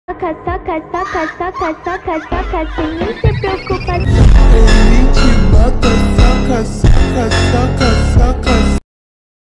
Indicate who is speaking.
Speaker 1: Soca, soca, soca, soca, soca, soca, sem nem se preocupar.
Speaker 2: Ele te bota, soca, soca.